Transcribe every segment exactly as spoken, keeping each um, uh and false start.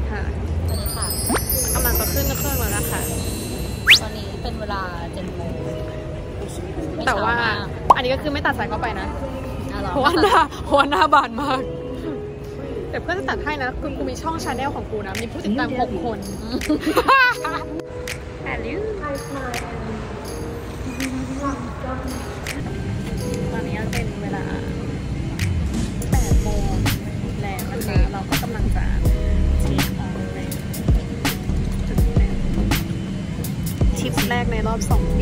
ค่ะสวัสดีค่ะกำลังจะขึ้นเครื่องแล้วนะคะตอนนี้เป็นเวลาเจ็ดโมงแต่ว่าอันนี้ก็คือไม่ตัดสายเข้าไปนะเพราะว่าหน้าเพราะว่าหน้าบานมากแต่เพื่อนจะตัดให้นะคือกูมีช่องชาแนลของกูนะมีผู้ติดตามหกคนฮัลโหลตอนนี้เป็นเวลาแปดโมงแล้วนะคะเราก็กำลังจะเช็คออนไปจุดแรกทริปแรกในรอบสองปี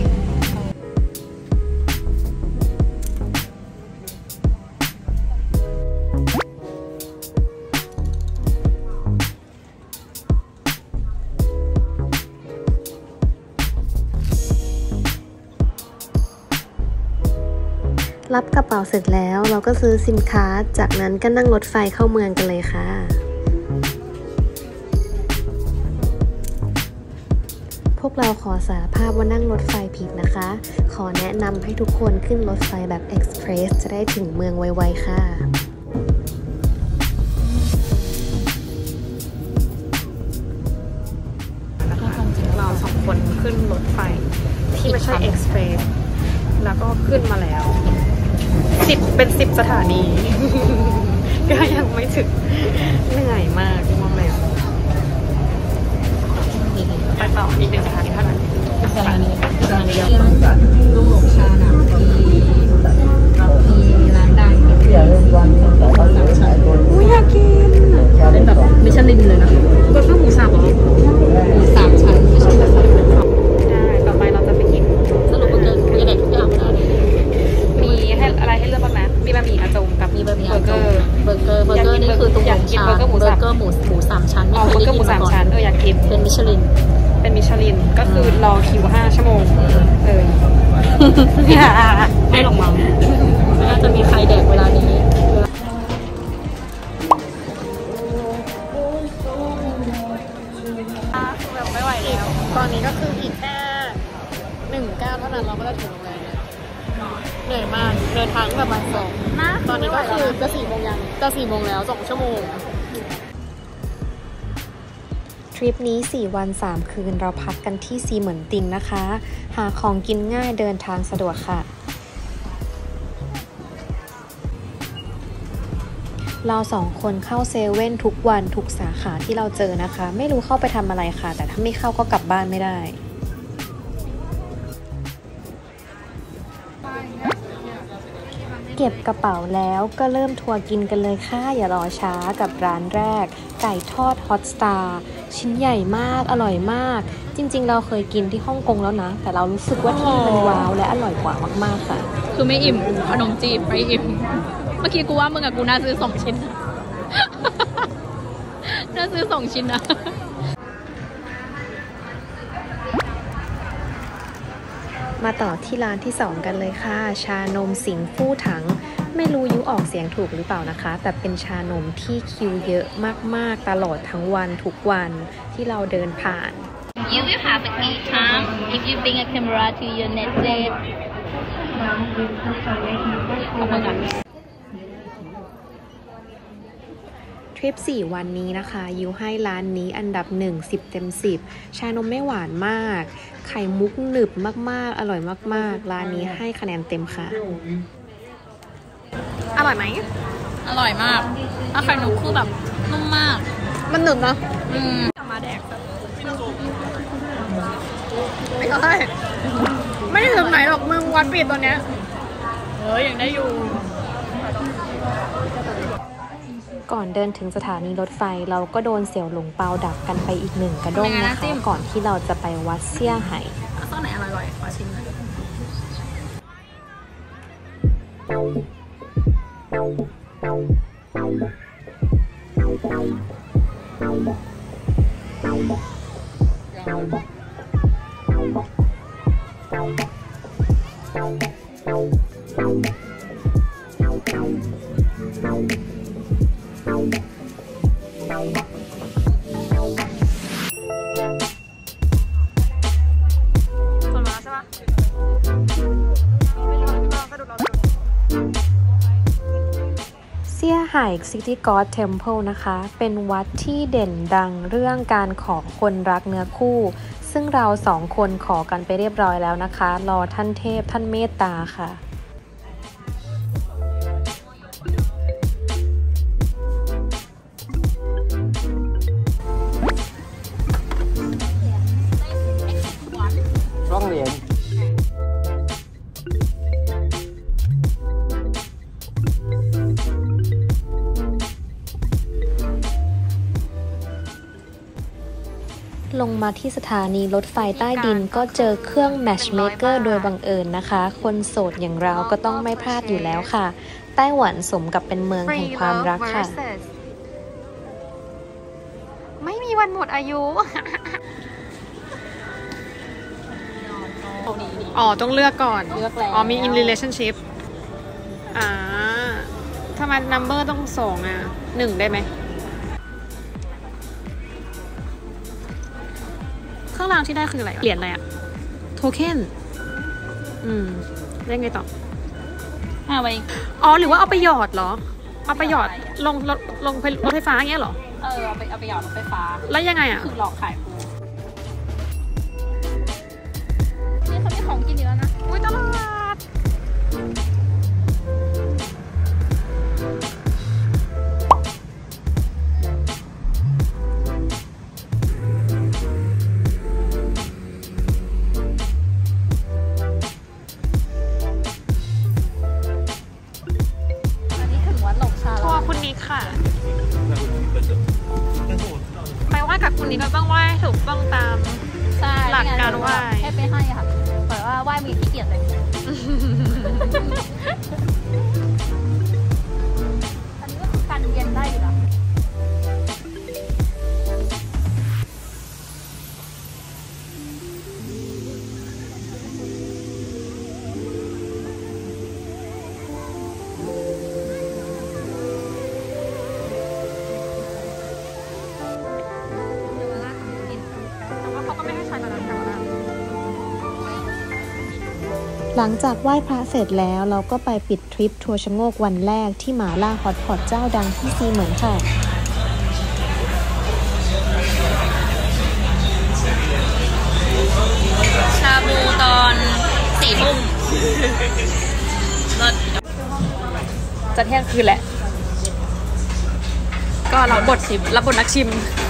รับกระเป๋าเสร็จแล้วเราก็ซื้อซิมการ์ดจากนั้นก็นั่งรถไฟเข้าเมืองกันเลยค่ะพวกเราขอสารภาพว่านั่งรถไฟผิดนะคะขอแนะนำให้ทุกคนขึ้นรถไฟแบบเอ็กซ์เพรสจะได้ถึงเมืองไวๆค่ะเราสองคนขึ้นรถไฟที่ไม่ใช่เอ็กซ์เพรสแล้วก็ขึ้นมาแล้วสิบเป็นสิบสถานีก็ยังไม่ถึงเหนื่อยมากมองแล้วไปต่ออีกหนึ่งสถานีเท่านั้นสถานีสถานีเดียวลูกหลงชาหนาที่มีร้านดังที่สามชั้นอุ้ยอยากกินเป็นแบบมิชลินเลยนะเบอร์เกอร์หมูสับเหรอหมูสามชั้นไม่ใช่แบบได้ต่อไปเราจะไปกินสรุปว่าเจอยังไงทุกอย่างได้มีให้อะไรให้เลือกบ้างนะมีบะหมี่อาจงกับมีบะหมี่อาจงเบอร์เกอร์เบอร์เกอร์นี่คือตุ้งหงชาเบอร์เกอร์หมูเบอร์เกอร์หมูหมูสามชั้นอ๋อเบอร์เกอร์หมูสามชั้นเอออยากกินเป็นมิชลินเป็นมิชลินก็คือรอคิวห้าชั่วโมงเออไม่หลงมังน่าจะมีใครแดกเวลานี้แบบไม่ไหวแล้วตอนนี้ก็คืออีกแค่หนึ่งก้าวเท่านั้นเราก็จะถึงโรงแรมเหนื่อยมากเดินทางแบบบ่ายสองตอนนี้ก็คือจะสี่โมงยังจะสี่โมงแล้วสองชั่วโมงทริปนี้สี่วันสามคืนเราพักกันที่ซีเหมือนติงนะคะหาของกินง่ายเดินทางสะดวกค่ะเราสองคนเข้าเซเว่นทุกวันทุกสาขาที่เราเจอนะคะไม่รู้เข้าไปทำอะไรค่ะแต่ถ้าไม่เข้าก็กลับบ้านไม่ได้เก็บกระเป๋าแล้วก็เริ่มทัวร์กินกันเลยค่ะอย่ารอช้ากับร้านแรกไก่ทอดฮอตสตาร์ชิ้นใหญ่มากอร่อยมากจริงๆเราเคยกินที่ฮ่องกงแล้วนะแต่เรารู้สึกว่าที่มันว้าวและอร่อยกว่ามากๆค่ะคือไม่อิ่มขนมจีบไม่อิ่มเมื่อกี้กูว่ามึงกับกูน่าซื้อสองชิ้นน่าซื้อสองชิ้นนะมาต่อที่ร้านที่สองกันเลยค่ะชานมสิงฟู่ถังไม่รู้ยุออกเสียงถูกหรือเปล่านะคะแต่เป็นชานมที่คิวเยอะมากๆตลอดทั้งวันทุกวันที่เราเดินผ่าน You will have a good time if you bring a camera to your next date ทริปสี่วันนี้นะคะยูให้ร้านนี้อันดับหนึ่ง สิบเต็มสิบชานมไม่หวานมากไข่มุกหนึบมากๆอร่อยมากๆร้านนี้ให้คะแนนเต็มค่ะอร่อยไหมอร่อยมากถ้าไข่นุกคือแบบนุ่มมากมันหนึบนะอืมมาแดกไม่ก็ได้ไม่ได้ถึงไหนหรอกมึงวันปิดตอนเนี้ยเออยังได้อยู่ก่อนเดินถึงสถานีรถไฟเราก็โดนเสี่ยวหลงเปาดักกันไปอีกหนึ่งกระด้งนะคะก่อนที่เราจะไปวัดเซี่ยไห่ต้นไหนอร่อยๆขอชิมหน่อยเซี่ยไหาย City God Temple นะคะ เป็นวัดที่เด่นดังเรื่องการขอคนรักเนื้อคู่ ซึ่งเราสองคนขอกันไปเรียบร้อยแล้วนะคะ รอท่านเทพท่านเมตตาค่ะ双联ลงมาที่สถานีรถไฟใต้ดินก็เจอเครื่อง Matchmaker โดยบังเอิญนะคะ คนโสดอย่างเราก็ต้องไม่พลาดอยู่แล้วค่ะ ไต้หวันสมกับเป็นเมืองแห่งความรักค่ะไม่มีวันหมดอายุอ๋อต้องเลือกก่อนเลือกแล้วอ๋อมี in relationship อ่าทำไม number ต้องสองอ่ะหนึ่งได้ไหมเครื่องรางที่ได้คืออะไรเหรียญอะไรอะโทเค็นอืมได้ไงต่อเอาไปอ๋อหรือว่าเอาไปหยอดเหรอเอาไปหยอดลงลงลงไปรถไฟฟ้าเงี้ยเหรอเออเอาไปเอาไปหยอดรถไฟฟ้าแล้วยังไงอะคือหลอกขายปูนี่เขามีของกินอยู่แล้วนะอุ้ยตลาดอันนี้ถึงวัดหลงชาทัแล้ววร์คุณนิกค่ะไปไหว้กับคุณนิกก็ต้องไหว้ถูกต้องตามใช่หลักการไหว้แค่ไปให้ค่ะแต่ว่าไหว้มีขี้เกียจเลย อันนี้ก็คือกันเย็นได้อยู่นะแต่ว่าเขาก็ไม่ให้ใช้กันแล้วกันนะหลังจากไหว้พระเสร็จแล้วเราก็ไปปิดทริปทัวร์ชะโงกวันแรกที่หมาล่าฮอตพอตเจ้าดังที่ซีเหมือนค่ะชาบูตอนสี่ทุ่มรถจะเที่ยงคืนแหละ ก็รับบทรับบทนักชิม